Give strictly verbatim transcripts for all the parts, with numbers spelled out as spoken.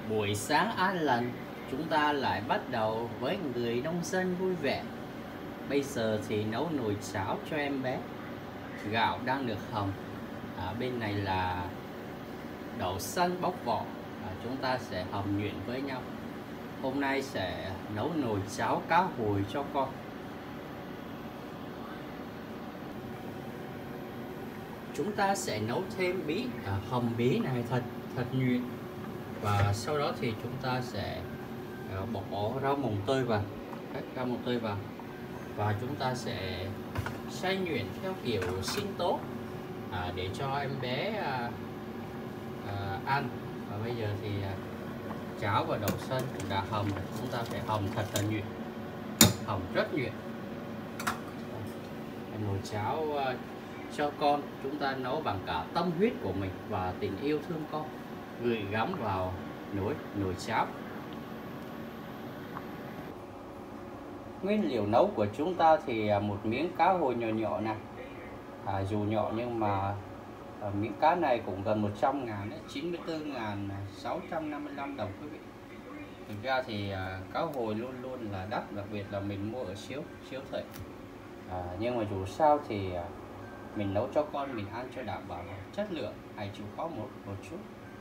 Buổi sáng an lành, chúng ta lại bắt đầu với người nông dân vui vẻ. Bây giờ thì nấu nồi cháo cho em bé. Gạo đang được hầm. À, bên này là đậu xanh bóc vỏ. À, chúng ta sẽ hầm nhuyễn với nhau. Hôm nay sẽ nấu nồi cháo cá hồi cho con. Chúng ta sẽ nấu thêm bí, à, hầm bí này thật thật nhuyễn. Và sau đó thì chúng ta sẽ uh, bỏ rau mồng tơi vào, cắt rau mồng tơi vào và chúng ta sẽ xay nhuyễn theo kiểu sinh tố à, để cho em bé uh, uh, ăn. Và bây giờ thì uh, cháo và đậu xanh cũng đã hầm, chúng ta phải hầm thật là nhuyễn, hầm rất nhuyễn. Nồi cháo uh, cho con chúng ta nấu bằng cả tâm huyết của mình và tình yêu thương con gửi gắm vào nồi nồi cháo. Nguyên liệu nấu của chúng ta thì một miếng cá hồi nhỏ nhỏ này, à, dù nhỏ nhưng mà à, miếng cá này cũng gần một trăm ngàn đấy, chín mươi tư nghìn sáu trăm năm mươi lăm đồng quý vị. Thực ra thì à, cá hồi luôn luôn là đắt, đặc biệt là mình mua ở siêu siêu thị, à, nhưng mà dù sao thì à, mình nấu cho con mình ăn cho đảm bảo chất lượng, hãy chịu khó một một chút.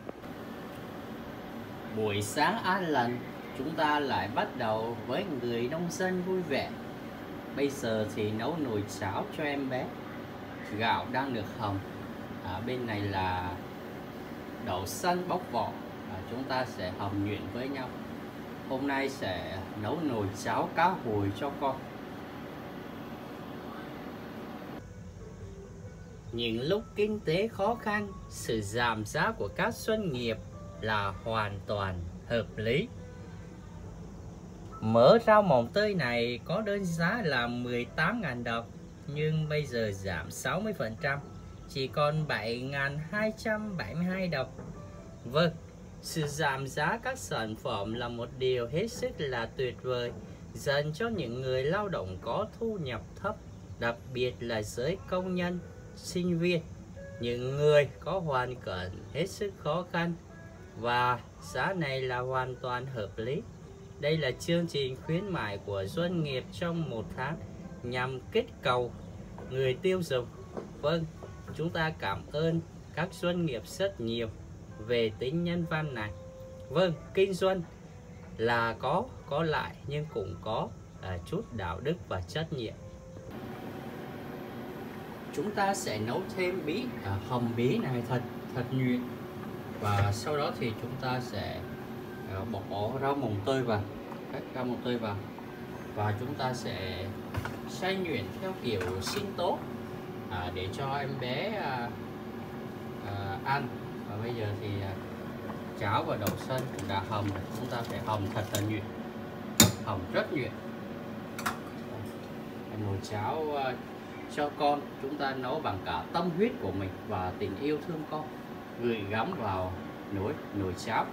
Buổi sáng an lành, chúng ta lại bắt đầu với người nông dân vui vẻ. Bây giờ thì nấu nồi cháo cho em bé. Gạo đang được hầm. À, bên này là đậu xanh bóc vỏ. À, chúng ta sẽ hầm nhuyễn với nhau. Hôm nay sẽ nấu nồi cháo cá hồi cho con. Những lúc kinh tế khó khăn, sự giảm giá của các doanh nghiệp là hoàn toàn hợp lý. Mớ rau mồng tơi này có đơn giá là mười tám nghìn đồng, nhưng bây giờ giảm sáu mươi phần trăm, chỉ còn bảy nghìn hai trăm bảy mươi hai đồng. Vâng, sự giảm giá các sản phẩm là một điều hết sức là tuyệt vời dành cho những người lao động có thu nhập thấp, đặc biệt là giới công nhân, sinh viên, những người có hoàn cảnh hết sức khó khăn. Và giá này là hoàn toàn hợp lý. Đây là chương trình khuyến mại của doanh nghiệp trong một tháng nhằm kích cầu người tiêu dùng. Vâng, chúng ta cảm ơn các doanh nghiệp rất nhiều về tính nhân văn này. Vâng, kinh doanh là có có lại nhưng cũng có à, chút đạo đức và trách nhiệm. Chúng ta sẽ nấu thêm bí, à, hầm bí này thật thật nhuyễn. Và sau đó thì chúng ta sẽ uh, bỏ rau mồng tơi vào, cắt rau mồng tơi vào và chúng ta sẽ xay nhuyễn theo kiểu sinh tố à, để cho em bé uh, uh, ăn. Và bây giờ thì uh, cháo và đậu xanh cũng đã hầm, chúng ta phải hầm thật là nhuyễn, hầm rất nhuyễn. Nồi cháo uh, cho con chúng ta nấu bằng cả tâm huyết của mình và tình yêu thương con gửi gắm vào nồi nồi cháo.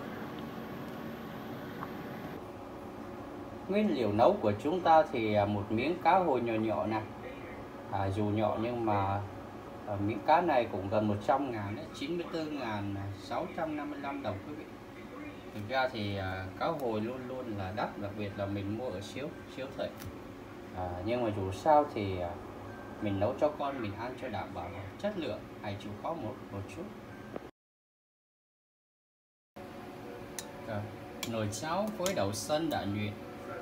Nguyên liệu nấu của chúng ta thì một miếng cá hồi nhỏ nhỏ này, à, dù nhỏ nhưng mà à, miếng cá này cũng gần một trăm ngàn đấy, chín mươi tư nghìn sáu trăm năm mươi lăm đồng quý vị. Thực ra thì à, cá hồi luôn luôn là đắt, đặc biệt là mình mua ở siêu siêu thị, à, nhưng mà dù sao thì à, mình nấu cho con mình ăn cho đảm bảo chất lượng, hãy chịu khó một một chút. À, nồi cháo với đậu xanh đã nhuyễn.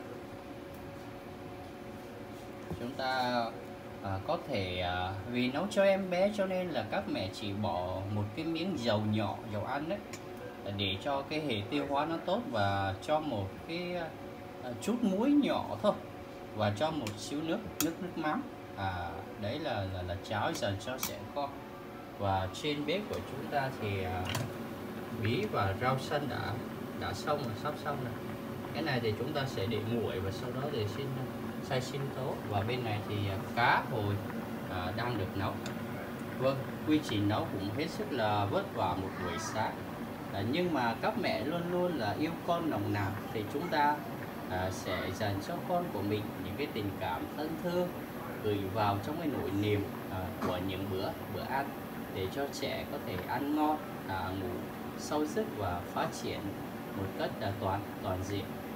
Chúng ta à, có thể à, vì nấu cho em bé cho nên là các mẹ chỉ bỏ một cái miếng dầu nhỏ, dầu ăn đấy, để cho cái hệ tiêu hóa nó tốt, và cho một cái à, chút muối nhỏ thôi và cho một xíu nước nước nước mắm. À, đấy là, là là cháo dành cho trẻ con. Và trên bếp của chúng ta thì à, bí và rau xanh đã đã xong rồi, sắp xong rồi. Cái này thì chúng ta sẽ để nguội và sau đó để xin xay sinh tố. Và bên này thì cá hồi à, đang được nấu. Vâng, quy trình nấu cũng hết sức là vất vả một buổi sáng, à, nhưng mà các mẹ luôn luôn là yêu con nồng nàn, thì chúng ta à, sẽ dành cho con của mình những cái tình cảm thân thương gửi vào trong cái nỗi niềm à, của những bữa bữa ăn, để cho trẻ có thể ăn ngon, à, ngủ sâu giấc và phát triển một cách là toàn toàn diện.